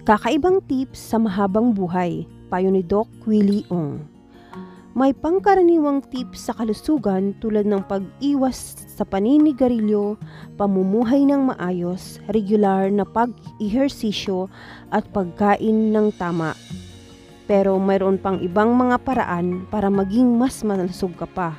Kakaibang tips sa mahabang buhay, payo ni Doc Willie Ong. May pangkaraniwang tips sa kalusugan tulad ng pag-iwas sa paninigarilyo, pamumuhay ng maayos, regular na pag-ehersisyo at pagkain ng tama. Pero mayroon pang ibang mga paraan para maging mas malusog ka pa.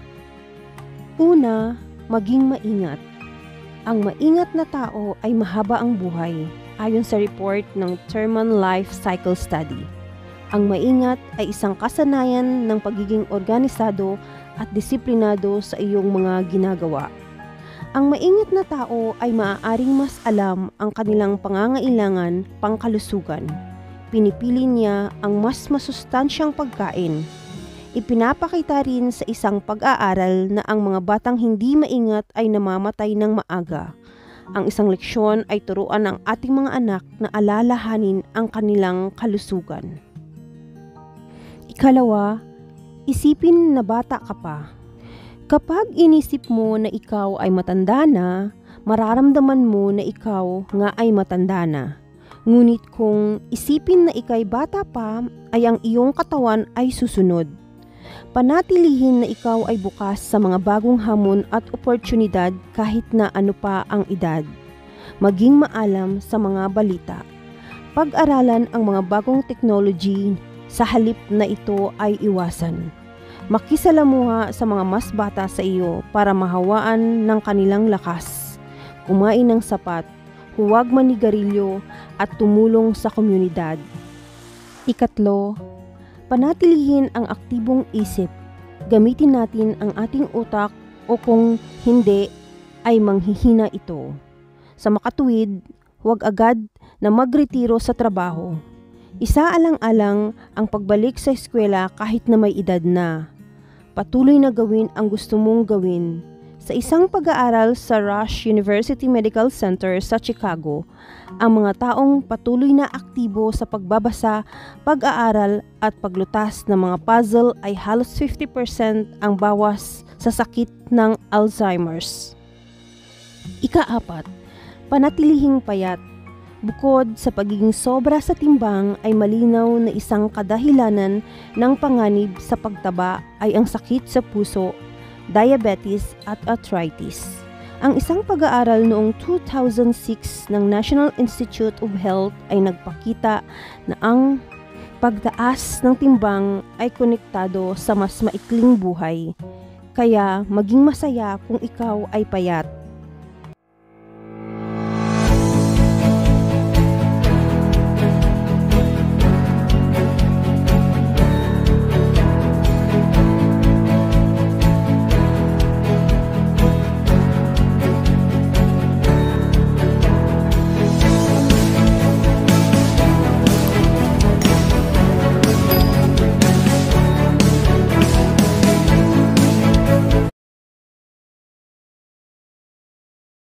Una, maging maingat. Ang maingat na tao ay mahaba ang buhay, ayon sa report ng Terman Life Cycle Study. Ang maingat ay isang kasanayan ng pagiging organisado at disiplinado sa iyong mga ginagawa. Ang maingat na tao ay maaaring mas alam ang kanilang pangangailangan pangkalusugan. Pinipili niya ang mas masustansyang pagkain. Ipinapakita rin sa isang pag-aaral na ang mga batang hindi maingat ay namamatay ng maaga. Ang isang leksyon ay turuan ng ating mga anak na alalahanin ang kanilang kalusugan. Ikalawa, isipin na bata ka pa. Kapag inisip mo na ikaw ay matanda na, mararamdaman mo na ikaw nga ay matanda na. Ngunit kung isipin na ikay bata pa, ay ang iyong katawan ay susunod. Panatilihin na ikaw ay bukas sa mga bagong hamon at oportunidad kahit na ano pa ang edad. Maging maalam sa mga balita. Pag-aralan ang mga bagong technology sa halip na ito ay iwasan. Makisalamuha sa mga mas bata sa iyo para mahawaan ng kanilang lakas. Kumain ng sapat, huwag manigarilyo at tumulong sa komunidad. Ikatlo, panatilihin ang aktibong isip. Gamitin natin ang ating utak o kung hindi ay manghihina ito. Sa makatuwid, huwag agad na magretiro sa trabaho. Isaalang-alang ang pagbalik sa eskwela kahit na may edad na. Patuloy na gawin ang gusto mong gawin. Sa isang pag-aaral sa Rush University Medical Center sa Chicago, ang mga taong patuloy na aktibo sa pagbabasa, pag-aaral at paglutas ng mga puzzle ay halos 50% ang bawas sa sakit ng Alzheimer's. Ika-4, panatilihing payat. Bukod sa pagiging sobra sa timbang ay malinaw na isang kadahilanan ng panganib sa pagtaba ay ang sakit sa puso, diabetes at arthritis. Ang isang pag-aaral noong 2006 ng National Institute of Health ay nagpakita na ang pagtaas ng timbang ay konektado sa mas maikling buhay. Kaya maging masaya kung ikaw ay payat.